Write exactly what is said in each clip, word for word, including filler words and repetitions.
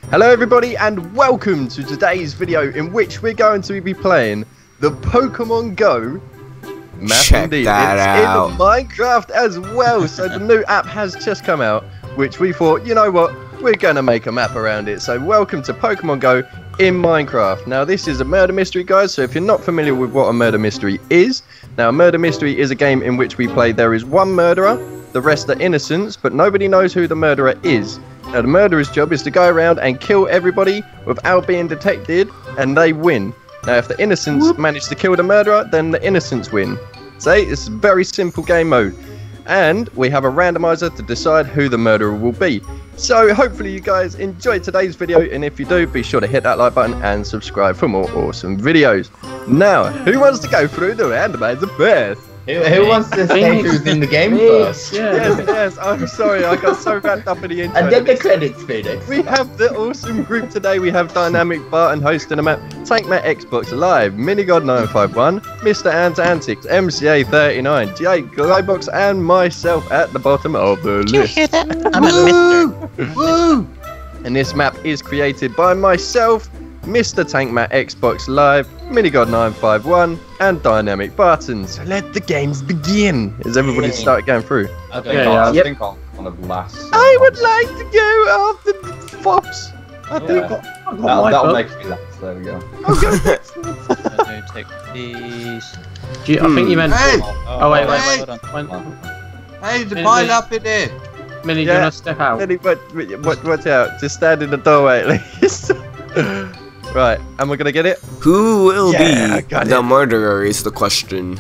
Hello everybody and welcome to today's video in which we're going to be playing the Pokemon Go map. Check indeed. that it's out. in Minecraft as well, so the new app has just come out, which we thought, you know what, we're going to make a map around it. So welcome to Pokemon Go in Minecraft. Now this is a murder mystery, guys, so if you're not familiar with what a murder mystery is, now a murder mystery is a game in which we play there is one murderer, the rest are innocents, but nobody knows who the murderer is. Now the murderer's job is to go around and kill everybody without being detected, and they win. Now if the innocents Whoop. manage to kill the murderer, then the innocents win. See, it's a very simple game mode. And we have a randomizer to decide who the murderer will be. So hopefully you guys enjoyed today's video, and if you do, be sure to hit that like button and subscribe for more awesome videos. Now, who wants to go through the randomizer first? Who, who wants to say who's in the game first? Yeah. Yes, yes, I'm sorry, I got so wrapped up in the intro. And get the credits, Phoenix. We have the awesome group today. We have Dynamic Barton hosting the map, TankMatt Xbox Live, Minigod nine five one, Mister Ant Antics, M C A thirty-nine, Jake, Globox, and myself at the bottom of the Did you list. hear that? I'm a mister. Woo! And this map is created by myself, Mister TankMatt Xbox Live, Minigod nine five one, and Dynamic Barton. So let the games begin. As everybody start going through. Okay, Yeah, yeah, yeah. I Yep. think I'll on the blast. I would like to go after the fops. I think. Yeah. I've got That'll, my that'll book. make me laugh. There we go. I'll go. I do take these. Do you, I think you meant. Hey! Oh wait, wait, Hey! wait. Hold on. When, Hey, there's a Minnie, pile Minnie. up in there. Minnie, do Yeah. you want to step out? Eddie, but, but, watch out. Just stand in the doorway at least. Right, am I gonna get it? Who will Yeah, I be got the it. murderer is the question.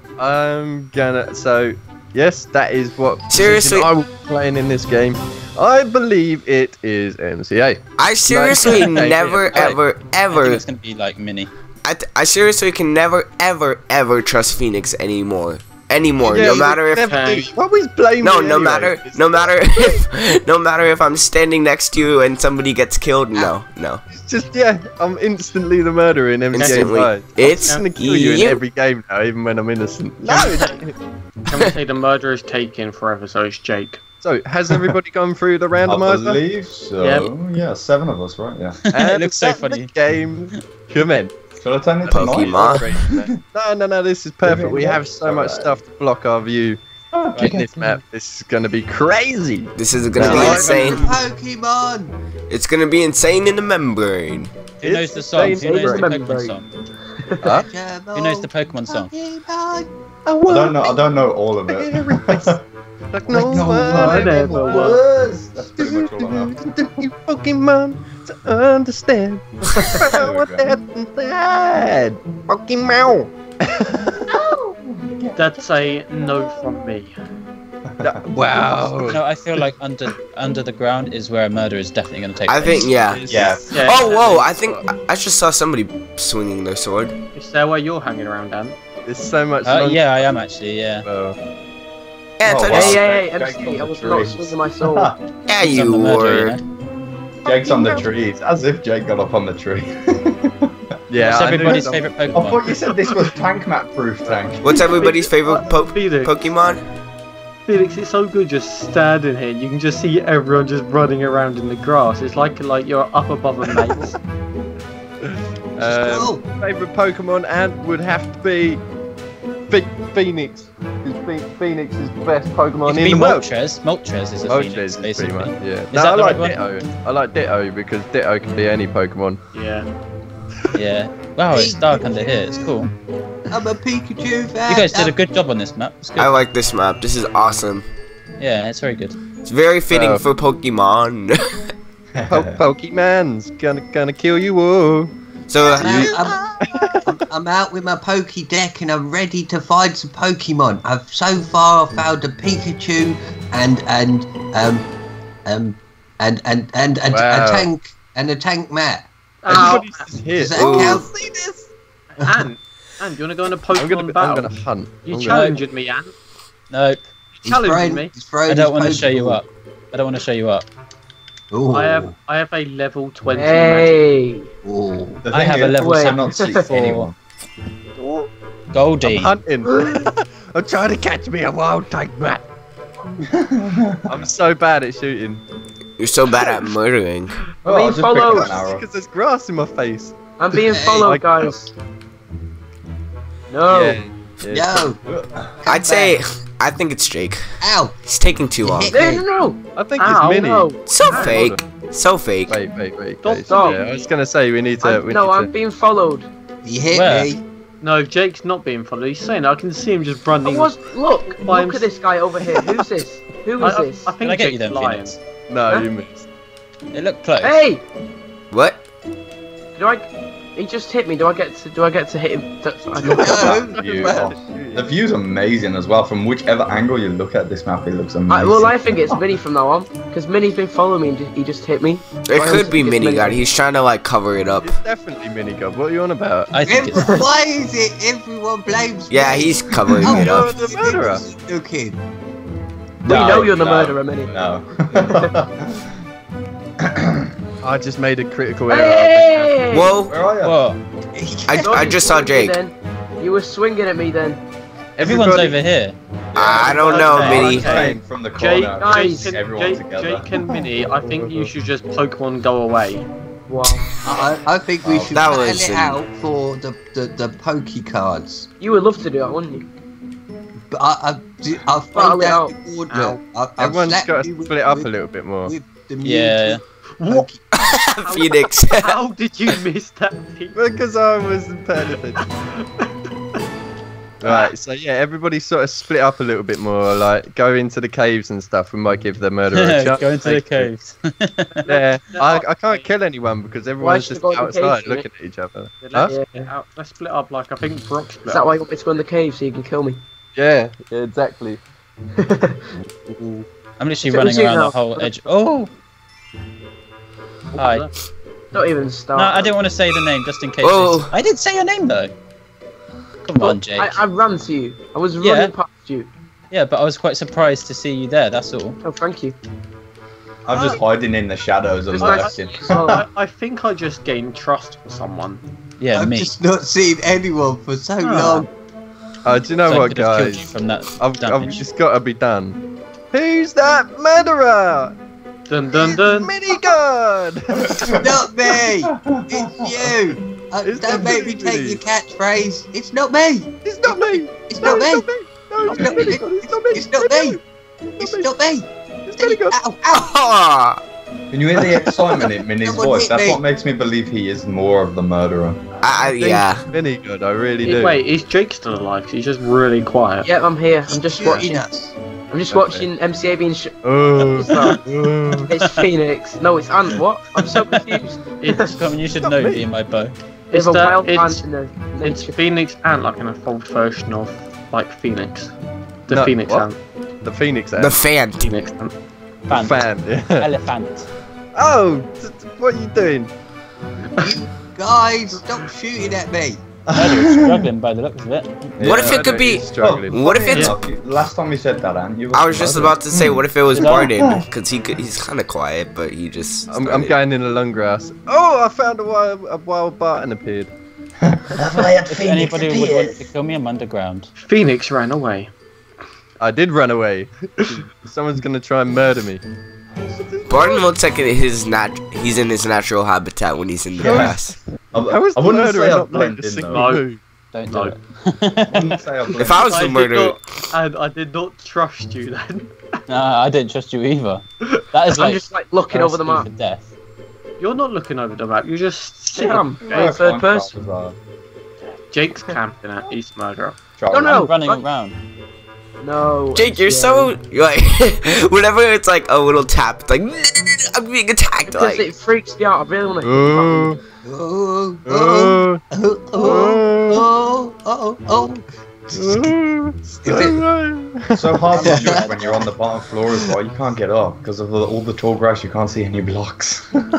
I'm gonna. So, yes, that is what Seriously? position I will be playing in this game. I believe it is M C A. I seriously Hey, never, hey. ever, I think ever, it's gonna be like mini. I, th I seriously can never, ever, ever trust Phoenix anymore. Anymore, Yeah, no you matter if. never Hey. do. You always blame No, me no anyway. matter, It's- no matter if, no matter if I'm standing next to you and somebody gets killed. No, no. It's just yeah, I'm instantly the murderer in M C A Instantly. five. It's I'm gonna kill you in you. every game now, even when I'm innocent. No. Can we say the murderer is taken forever? So it's Jake. So, has everybody gone through the I randomizer? believe so. Yep. Yeah, seven of us, right? Yeah. And It looks so let funny. The game commence. Shall I turn it to nine? Pokemon. No, no, no. This is perfect. We have so much Alright. stuff to block our view Okay. in this map. This is gonna be crazy. This is gonna No, be I- insane. Pokemon. It's gonna be insane in the membrane. Who knows the song? Who insane knows the brain. Pokemon song? Huh? Who knows the Pokemon song? Pokemon. I I don't know. I don't know all of it. Like no no one one ever ever was. That's pretty much all I know. You Pokemon to understand what that's inside. Pokemon. That's a no from me. Wow. No, I feel like under under the ground is where a murder is definitely gonna take I place. think, yeah. Yeah. Yeah, Oh, whoa! I think I- I just saw somebody swinging their sword. Is there where you're hanging around, Dan? There's so much. Uh, long- yeah, I am actually. Yeah. Well, Yeah, Oh, I wow. just- Hey, M Jake's C, on I the was not trees. swinging my sword. yeah, He's you on the murder, were. you know? Jake's on the trees, as if Jake got up on the tree. yeah. What's I knew everybody's some- favourite I thought Pokemon? you said this was tank map proof, Tank. What's everybody's favorite po Felix, Pokemon? Felix, it's so good just standing here. You can just see everyone just running around in the grass. It's like like you're up above a maze. Um, favorite Pokemon and would have to be Phe- Phoenix. Because Phe- Phoenix is the best It Pokemon could in be the world. Moltres. Moltres is a Moltres Phoenix, is pretty basically. much, yeah. Is No, that I the like right one? Ditto. I like Ditto because Ditto can be any Pokemon. Yeah. Yeah. Wow, it's dark under here. It's cool. I'm a Pikachu fan. You guys did a good job on this map. It's good. I like this map. This is awesome. Yeah, it's very good. It's very fitting Well. for Pokemon. Po- Pokemon's gonna gonna kill you all. so, I'm, I'm, I'm, I'm out with my Pokédex and I'm ready to find some Pokemon. I've so far found a Pikachu and and um um and and and a, Wow. a tank and a tank mat. Ow. Everybody's just here. Does that Ooh. count? Ant, Ant, do you want to go on a I'm Pokemon gonna I'm battle? gonna hunt. You I'm gonna- challenging me, Ant? Nope. You He's challenging throwing- me? he's throwing I don't his want to show you Pokeball. up. I don't want to show you up. Ooh. I have I have a level twenty. Hey! Ooh. The I thing have a is, level Wait. I cannot see for anyone. Goldie. I'm hunting. I'm trying to catch me a wild tank rat. I'm so bad at shooting. You're so bad at murdering. Oh, being I'll just pick up followed. an arrow. Because there's grass in my face. I'm being Hey, followed, like- guys. No. Yeah. yeah. Yo, I'd say, I think it's Jake. ow! He's taking too long. No, no, no. I think Ow, it's Minnie. no. So Hold fake. So fake. Wait, wait, wait. Stop, wait. stop. Yeah, I was gonna say we need to. I'm, we no, need I'm to. being followed. You hit Where? me. No, Jake's not being followed. He's saying I can see him just I running. was. Look. By Look him- at this guy over here. Who's this? Who I, is I, this? I think Did I get Jake's you then, lying. Phoenix? No, Huh? you missed. It looked close. Hey! What? Do I? He just hit me. Do I get to? Do I get to hit him? That's, I No. That view, oh, the view's amazing as well. From whichever angle you look at this map, it looks amazing. I, well, I think it's Minnie from now on, because Minnie's been following me and ju- he just hit me. It Why could else be is Mini God. He's trying to like cover it up. It's definitely Minigod. What are you on about? I think it's. Every- Why is it everyone blames Yeah, me? he's covering Oh, it you're up. the murderer. Looking. We know you're the murderer, Minnie. No. I just made a critical error. Hey! Whoa! Where are you? Whoa. I, Thought I you just saw swung at me Jake. then. You were swinging at me then. Everyone's Everybody- over here. I don't know, Okay. Minnie. Came from the Jake, corner. guys, Jake, everyone and, Jake, together. Jake and Minnie, I think you should just Pokemon go away. Wow. I, I think we Oh, should that battle was it an- out for the, the, the Poke cards. You would love to do that, wouldn't you? But I, I, I've Battle found it out out. the order. Yeah. I, I've Everyone's slapped got you to with- split it up with- a little bit more. with the Yeah. Poke- Phoenix. How did you miss that? Pete? Because I wasn't paying attention. Right, so yeah, everybody sort of split up a little bit more, like go into the caves and stuff. We might give the murderer a chance. Go into the caves. Yeah, I, I can't kill anyone because everyone's should just I go in the outside caves, looking at each other. Yeah, Huh? let's, Yeah. out- let's split up like I think Brock split Is that up. why you want me to go in the cave so you can kill me? Yeah, yeah, exactly. I'm literally So running is it around now? the whole edge. Oh! Hi. Don't even start. No, I didn't want to say the name just in case. Whoa. it's- I did say your name though. Come on, Jake. I, I ran to you. I was Yeah. running past you. Yeah, but I was quite surprised to see you there. That's all. Oh, thank you. I'm just hiding in the shadows and It's nice lurking. as well. I, I think I just gained trust for someone. Yeah, I've me. just not seen anyone for so long. Oh, do you know So I what, could have killed guys? you from that I've, I've damage. just got to be done. Who's that murderer? Dun dun dun. Minigod! It's not me! It's you! Uh, It's don't make me definitely take me. your catchphrase. It's not me! It's not me! It's No, not it's me! not me! No, it's It's not not Minigod! It's not me! It's not me! It's not me! It's Minigod! Ow, ow! Ah! Can you hear the excitement in Minnie's Someone voice? hit That's me. what makes me believe he is more of the murderer. I, yeah. Minigod, I really do. Wait, is Jake still alive? 'Cause he's just really quiet. Yeah, I'm here. I'm just Shooting watching. us. I'm just Okay. watching M C A being sh- Oh, What's that? oh. It's Phoenix. No, it's Ant. What? I'm so confused. It's, Come on, you should Not know me. being my bow. There's it's a the- wild it's- ant in the it's nature. Phoenix Ant, like an evolved version of like Phoenix. The No, Phoenix what? Ant. The Phoenix The ant. fan. Phoenix Ant. Fan. fan. Yeah. Elephant. Oh, t- t- what are you doing? You guys, stop shooting at me! Murderer's struggling by the looks of it. What if I it could know be- he's struggling. What if Funny it's- enough, you- Last time you said that, Ant, you were I was just murdered. about to say, what if it was Did I? Barden? Because he could, he's kind of quiet, but he just. I'm, I'm started. going in the long grass. Oh, I found a wild, a wild Barton appeared. If anybody would want to kill me, I'm underground. Phoenix ran away. I did run away. Someone's gonna try and murder me. Barden looks like in his nat. He's in his natural habitat when he's in the Yeah. grass. I, How is I the wouldn't murderer say I not blend blended a in single though. No. move? Don't No. do it. I wouldn't say I blend If I was I the did murderer, not, and I did not trust you then. Nah, I didn't trust you either. That is I'm like. just like looking over the map. For death. You're not looking over the map. You're just sitting. Damn. Yeah, Yeah, third Minecraft person. as well. Jake's camping at East Murderer. Try No, it. no. I'm running run- around. No. Jake, you're yeah. so you're like whenever it's like a little tap, it's like I'm being attacked. Because Like it freaks me out. I really want to. Oh, Oh, oh, oh, oh, oh, oh, oh, oh. oh. Is So hard to jump when you're on the bottom floor as well. You can't get up because of the, all the tall grass. You can't see any blocks. okay,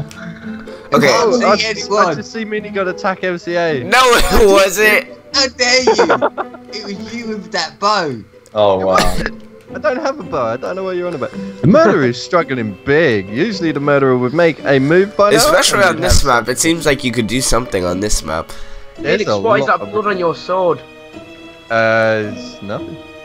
Oh, see I, just, I anyone. just see Minigod attack M C A. no, it wasn't. How dare you! It was you with that bow. Oh wow! I don't have a bow. I don't know what you're on about. The murderer is struggling big. Usually the murderer would make a move by now. Especially and on we'd this have- map, it seems like you could do something on this map. There's Phoenix, a what is lot that of- blood on your sword? Uh, it's nothing.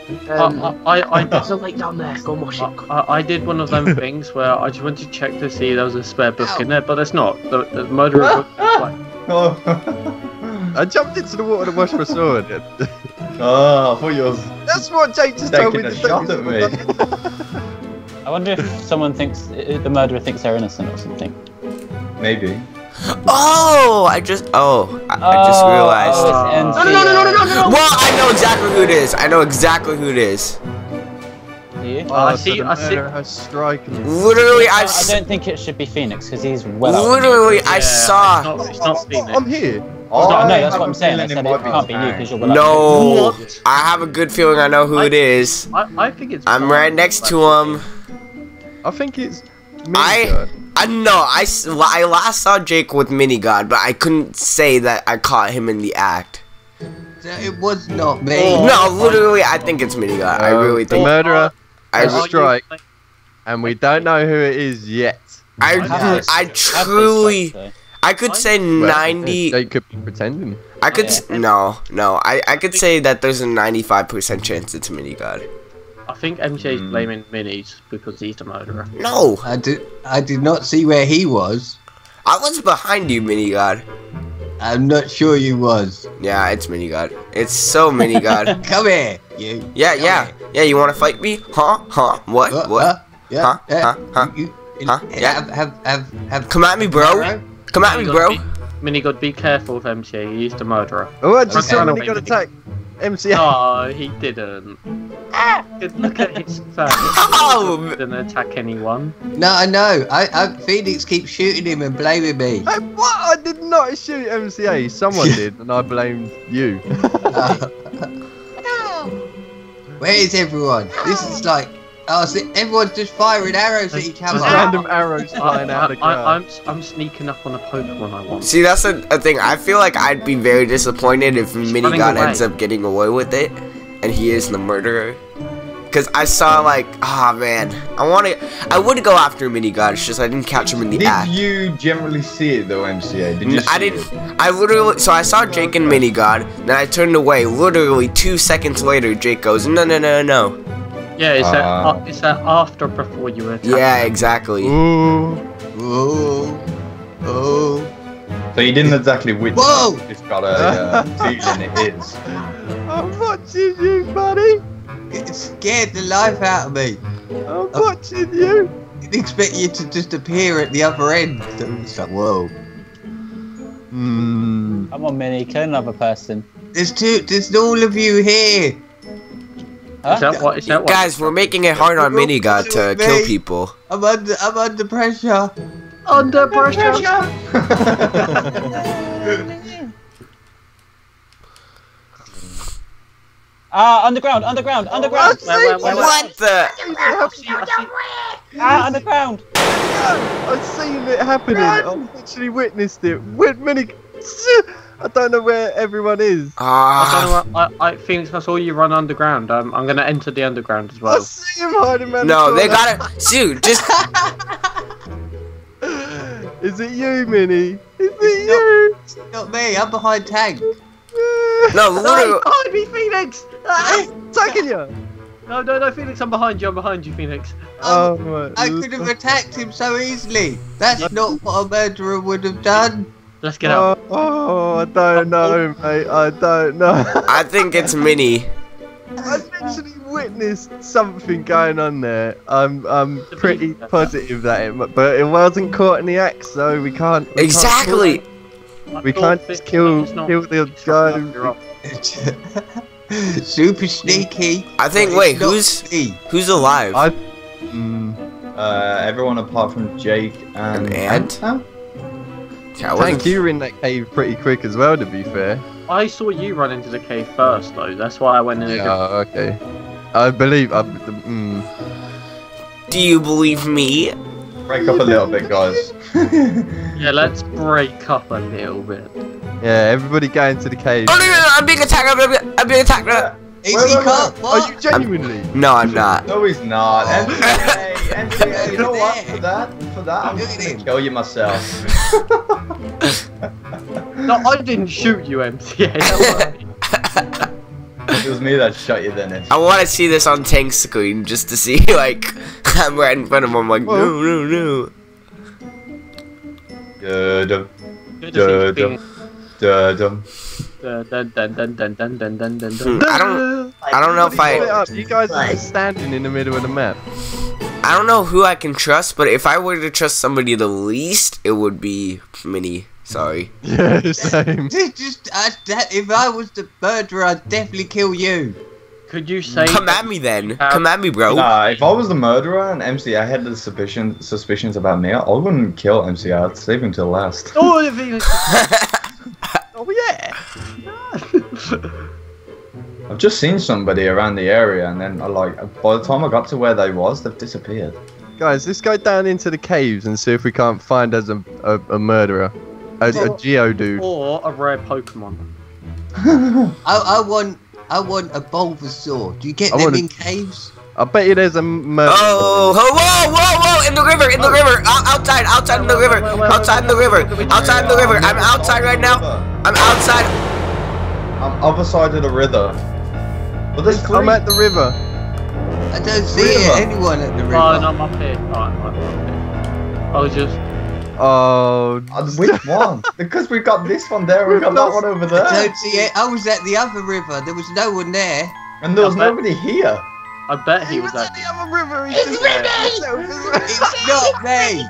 Um, I, I, I, there's a lake down there. Go and wash it. I, I did one of them things where I just went to check to see there was a spare book in there, but there's not. The, the murderer book is like, Oh. I jumped into the water to wash my sword. Oh, I thought you was That's what Jake just told me taking to a do. shot at me. I wonder if someone thinks the murderer thinks they're innocent or something. Maybe. Oh, I just oh, I, I just Oh, realized. oh, it's M C A. No, no, no, no, no, no, no. Well, I know exactly who it is. I know exactly who it is. Do you? Oh, I Oh, see- so the I see- murderer has striking. Literally, I, I s- don't think it should be Phoenix because he's well out. literally, I yeah, saw. It's not, it's not Phoenix. I'm here. No, no, I that's have what I'm a saying. I feeling said it might be can't be you Tang. because you're well out. No, What? I have a good feeling I know who it is. I, I think it's. I'm right next to him. I think it's me. I- God. I know. I, s- I last saw Jake with Minigod, but I couldn't say that I caught him in the act. It was not me. Oh. No, literally, I think it's Minigod. I Uh, really the think. murderer I, has a Are you- strike, and we don't know who it is yet. I, Yeah. I truly, I could say Well, ninety. Jake could be pretending. I could s- no, no. I, I could say that there's a ninety-five percent chance it's Minigod. I think M J is Hmm. blaming Minis because he's the murderer. No, I did. I did not see where he was. I was behind you, Minigod. I'm not sure you was. Yeah, it's Minigod. It's so Minigod. Come here, you. Yeah, Come yeah, here. yeah. You want to fight me? Huh? Huh? What? Uh, What? uh, yeah. Huh? yeah. Huh? Huh? You, you, Huh? have, Yeah. Have, have, have, have. Come at me, bro. Come at me, bro. Minigod, be careful with M J. He's the murderer. Oh, I just Okay. saw when he got attacked. M C A. No, he didn't. Good look at his face. Oh! He didn't attack anyone. No, I know. I, I, Phoenix keeps shooting him and blaming me. Hey, what? I did not shoot M C A. Someone did, and I blamed you. Uh, where is everyone? This is like. Oh, so everyone's just firing arrows at each Just other. random arrows I, flying out of the I, ground. I'm, I'm sneaking up on a Pokemon I want. See, that's a, a thing. I feel like I'd be very disappointed if running Minigod away. ends up getting away with it, and he is the murderer. Cause I saw like, ah man, I want to, I would go after Minigod. It's just I didn't catch him in the Did act. you generally see it though, M C A? Did you? N- I see didn't. it? I literally. So I saw Jake and Minigod. Then I turned away. Literally two seconds later, Jake goes, "No, no, no, no." Yeah, it's, Uh. that, uh, it's that after before you attack. Yeah, exactly. Ooh. Oh, oh. So you didn't exactly witness. Whoa! You just got a uh, feeling it is. I'm watching you, buddy. It scared the life out of me. I'm watching you. Didn't expect you to just appear at the other end. So it's like, whoa. Hmm. Come on, Minnie, kill another person. There's two. There's all of you here. Is that what? Is that what? Guys, we're making it hard on Minigod to kill people. I'm under. I'm under pressure. Under pressure. Ah, underground, underground, underground. Where, where, where, where? What the? I see, I see. Ah, underground. I've seen it happening. I've literally witnessed it. With many. I don't know where everyone is. I Ah. don't know what, I, I, Phoenix, I saw you run underground. Um, I'm gonna enter the underground as I well. see him hiding around No, the they corner. gotta. Shoot, just. Is it you, Minnie? Is it you? Not me. I'm behind Tank. No, literally. Behind me, Phoenix! Ah! Taking you. No, no, no, Phoenix, I'm behind you. I'm behind you, Phoenix. Oh Um, my. I could have attacked him so easily. That's not what a murderer would have done. Let's get out. Oh, oh, I don't know, mate. I don't know. I think it's Minnie. I literally witnessed something going on there. I'm, I'm pretty positive that it, mu- but it wasn't caught in the act, so we can't. We Exactly. Can't, we can't just kill, kill the guy. Super sneaky. I think. but Wait, it's not who's me. who's alive? I. Mm, Uh, everyone apart from Jake and And? Ant? Yeah, I wasn't- Thank you were in that cave pretty quick as well, to be fair. I saw you run into the cave first, though. That's why I went in. a Yeah, okay. I believe. I, the, mm, Do you believe me? Break up a little bit, guys. different- Yeah, let's break up a little bit. yeah, everybody go into the cave. Oh no, no, no, I'm being attacked. I'm being, I'm being attacked. No, Easy Wait, wait, cut. wait. What? Are you genuinely? no, I'm not. No, he's not. M C A, M C A, you know what? There. For that, for that, I'm Look just at gonna him. kill you myself. No, I didn't shoot you, M T A. Don't worry. It was me that shot you, Dennis. I want to see this on tank screen just to see, like, I'm right in front of him. I'm like, no, no, no. Dum Good to see you dum dum. Dun, dun, dun, dun, dun, dun, dun, dun, dun, Hmm, dun. I don't, I don't know if Split I, up. You guys are just standing in the middle of the map. I don't know who I can trust, but if I were to trust somebody the least, it would be Minnie. Sorry. Yeah, same. Just, I, that, if I was the murderer, I'd definitely kill you. Could you say? Come at me then. Come at me, bro. Nah, if I was the murderer and M C A had the suspicion suspicions about me, I wouldn't kill M C A. I'd save him till last. Oh, if he was- Oh yeah. I've just seen somebody around the area, and then I like by the time I got to where they was, they've disappeared. Guys, let's go down into the caves and see if we can't find us a, a, a murderer. A, a Geodude. or a rare Pokemon. I, I want, I want a Bulbasaur. Do you get I them want a- in caves? I bet you there's a murderer. Oh, oh, whoa, whoa, whoa, in the river, in the river, Out- outside, outside in the river, outside in the river, outside in the river, I'm outside right now, I'm outside. I'm other side of the river. But there's three. I'm at the river. I don't see River. anyone at the river. Oh, no, I'm up here. Alright, I'm up here. I was just. Oh. Uh, which one? Because we got this one there, we got that one over I there, don't see it. I was at the other river. There was no one there. and there was Yeah, but- nobody here. I bet he was at at. the other river. He's just It's not me.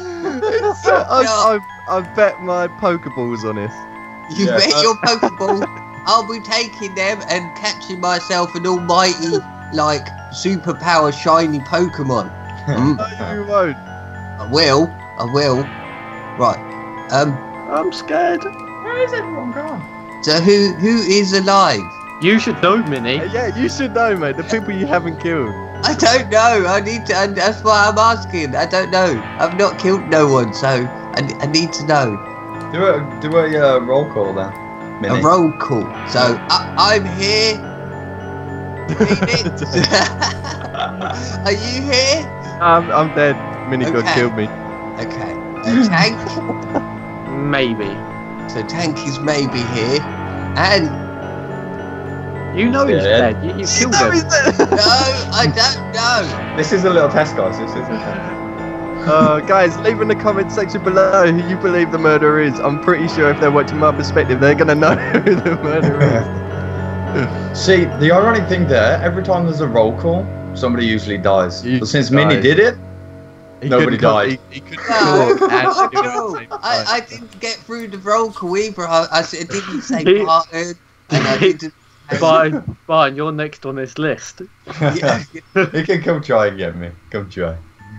I, I, I bet my Pokeballs on it. You Yeah, bet uh, your Pokeball. I'll be taking them and catching myself an almighty, like, superpower shiny Pokemon. Mm, No, you won't. I will. I will. Right. Um. I'm scared. Where is everyone gone? So who who is alive? You should know, Minnie. Uh, Yeah, you should know, mate. The people you haven't killed. I don't know. I need to. And that's why I'm asking. I don't know. I've not killed no one, so I, I need to know. Do a do a uh, roll call then. Minnie. A roll call. So I, I'm here. Phoenix. Are you here? I'm, I'm dead. Minigod Okay. killed me. Okay. A tank. Maybe. So tank is maybe here, and You know he's Yeah. dead. You, you killed No, him. he's dead. no, I don't know. This is a little test, guys. This is a test. Uh, guys, leave in the comment section below who you believe the murderer is. I'm pretty sure if they're watching my perspective, they're gonna know who the murderer is. See, the ironic thing there, every time there's a roll call, somebody usually dies. You But since die. Minnie did it, He Nobody couldn't come- died. He, he couldn't No, talk and no, do it at the no. same time. I, I didn't get through the roll call either. I, I s- I didn't say He- partnered, and I didn't. Fine, fine, you're next on this list. Yeah. you can come try and get me. Come try.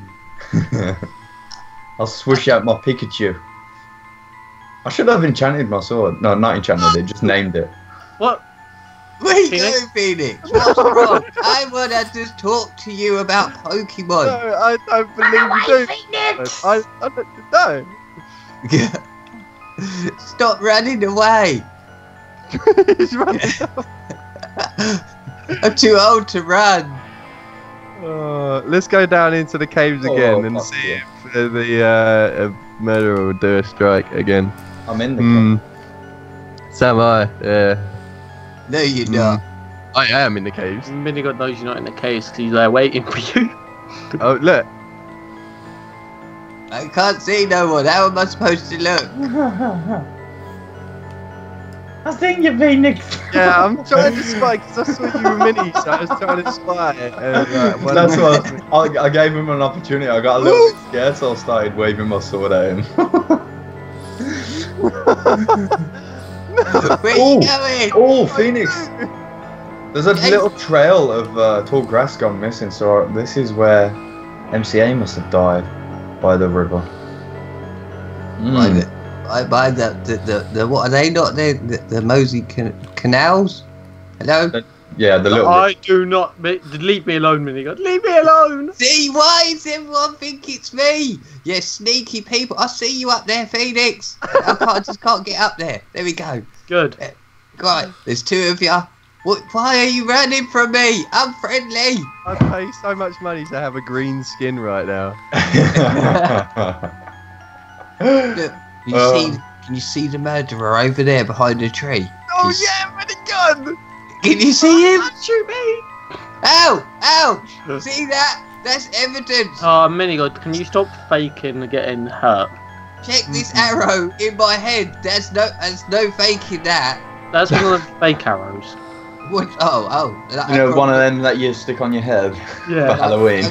I'll swish out my Pikachu. I should have enchanted my sword. No, not enchanted it, just named it. What? Where you Phoenix? going, Phoenix? What's wrong? I want to just talk to you about Pokemon. No, I don't believe you do. I, I don't no. Stop running away. He's running. I'm too old to run. Uh, let's go down into the caves Oh, again and fuck see yeah. if uh, the uh, uh, murderer will do a strike again. I'm in the Hmm. So am I. Yeah. No, you're Hmm. not. I am in the caves. Minigod knows you're not in the case because he's there waiting for you. Oh look. I can't see no one. How am I supposed to look? I think you're Phoenix. Yeah, I'm trying to spy because I saw you were mini, so I was trying to spy. And, uh, one- That's what I, I gave him an opportunity. I got a little bit scared, so I started waving my sword at him. Where Oh. you going? Oh, Phoenix! There's a little trail of uh, tall grass gone missing, so this is where M C A must have died by the river. By Mm. the, by, by the, the, the, the, what are they not? The, the, the Mosey can, canals? Hello? Yeah, the little. I do not. mi- Leave me alone, Minigod. Leave me alone. See, why does everyone think it's me? You sneaky people. I see you up there, Phoenix. I can't, I just can't get up there. There we go. Good. Right, there's two of you. What, why are you running from me? I'm friendly. I pay so much money to have a green skin right now. Look, can you Uh. see? Can you see the murderer over there behind the tree? Oh He's- yeah, with a gun! Can you see him? Shoot me! Ow! Ow! See that? That's evidence. Oh, Minigod, can you stop faking getting hurt? Check this arrow in my head. That's no, that's no faking that. That's one of the fake arrows. What? Oh, oh. You know, one of them that you stick on your head for Yeah. Halloween.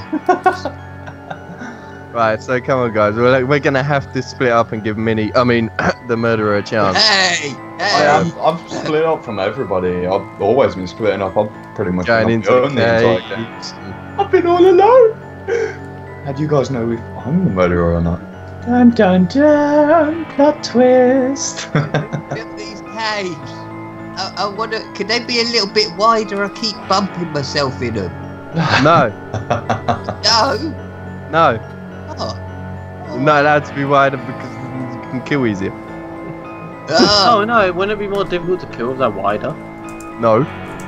Right, so come on, guys. We're, like, we're gonna have to split up and give Minnie, I mean, the murderer a chance. Hey! I, Hey! I've, I've split up from everybody. I've always been splitting up. I've pretty much Going been into on my the own the entire game. caves. I've been all alone. How do you guys know if I'm the murderer or not? Dun dun dun, plot twist. Look at these caves. I, I wonder, can they be a little bit wider? I keep bumping myself in them. No, No. no. Oh. You're not allowed to be wider because you can kill easier. Oh Oh. no, wouldn't it be more difficult to kill if they're wider? No,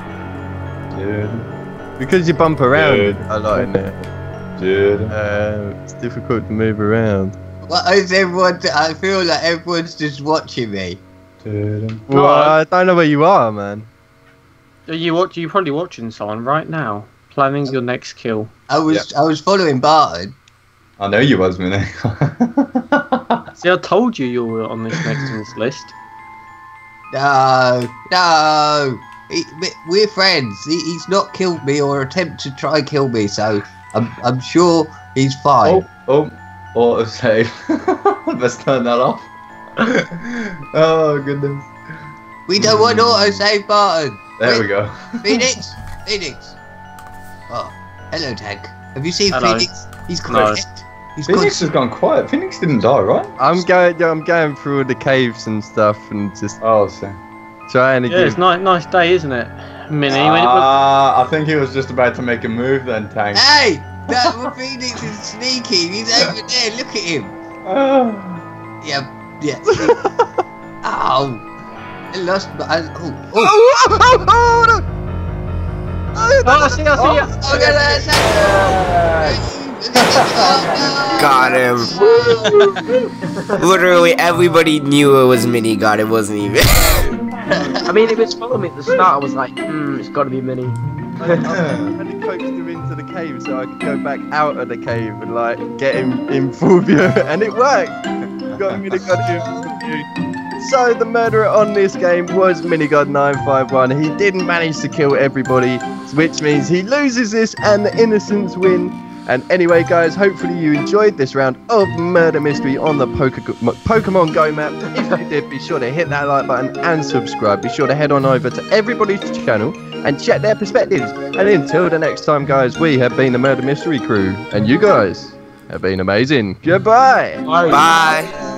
Dude, because you bump around Dude. a lot in there. dude. Uh, it's difficult to move around. What is everyone? I feel like everyone's just watching me. dude. Well, I don't know where you are, man. Are you watch? You're probably watching someone right now, planning your next kill. I was I was following Barton. I know you was, Minnie. See, I told you you were on this next on this list. No, no. He, we- we're friends. He, he's not killed me or attempt to try and kill me, so I'm I'm sure he's fine. Oh, oh, auto save. Let's turn that off. Oh goodness. We don't want auto save, Barton. There we go. Phoenix, Phoenix. Oh, hello, Tank. Have you seen Hello. Phoenix? He's No. got. He's got. Phoenix has gone quiet. Phoenix didn't die, right? I'm going, yeah, I'm going through the caves and stuff and just Oh, so. trying to Yeah, it's give. a nice, nice day, isn't it? Minnie, when it was, Ah, I think he was just about to make a move then, Tank. Hey, that well, Phoenix is sneaky. He's over there. Look at him. Ah. Yeah, yeah. Oh, I lost my. I, oh, oh, Oh, oh, oh, no. Oh, oh, I see, I see. ya. oh, no, that's Got him. Literally everybody knew it was Minnie God. It wasn't even. I mean, if it's following me at the start, I was like, hmm, it's got to be Minnie. I had to coax him into the cave so I could go back out of the cave and like get him in full view, and it worked. Got him in the goddamn full view. So the murderer on this game was Minigod nine five one. He didn't manage to kill everybody, which means he loses this and the innocents win. And anyway, guys, hopefully you enjoyed this round of Murder Mystery on the Poke- Pokemon Go map. If you did, be sure to hit that like button and subscribe. Be sure to head on over to everybody's channel and check their perspectives. And until the next time, guys, we have been the Murder Mystery crew. And you guys have been amazing. Goodbye. Bye.